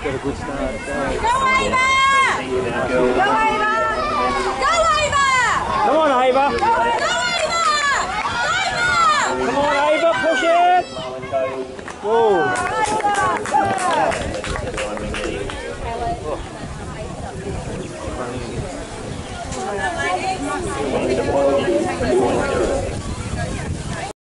got a good start. Go Ava! Go Ava! Go Ava! Come on, Ava! Go Ava! Come on, Ava, push it! Whoa!